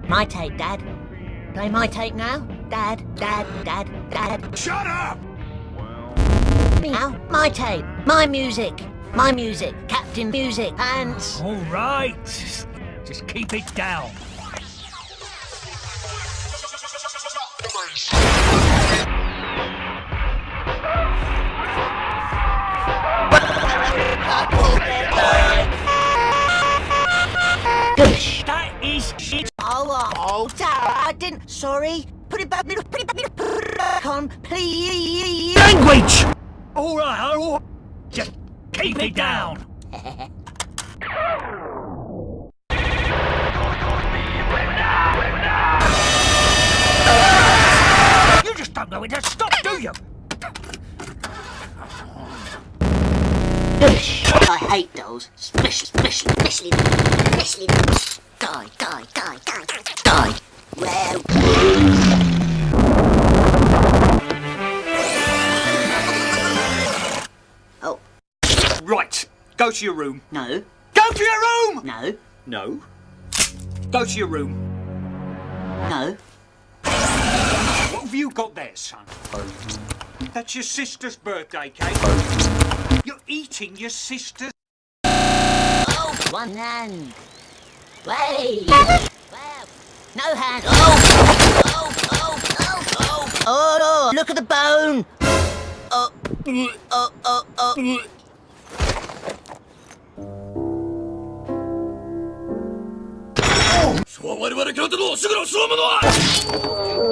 My tape, Dad. Play my tape now. Dad. Shut up! Now, my tape. My music. My music. Captain Music. Pants. All right. Just keep it down. Gosh. That is shit. Oh, Dad, I didn't. Sorry. Put it back on, please. Language! All right. Just keep it down. You just don't know when to stop, do you? I hate dolls, especially them. Die. Well. Oh. Right. Go to your room. No. Go to your room! No. No. Go to your room. No. What have you got there, son? That's your sister's birthday cake. You're eating your sister's... Oh, one hand. Wait. Well, no hand. Oh, look at the bone. Oh. So 我々キャラテのすぐのそのものは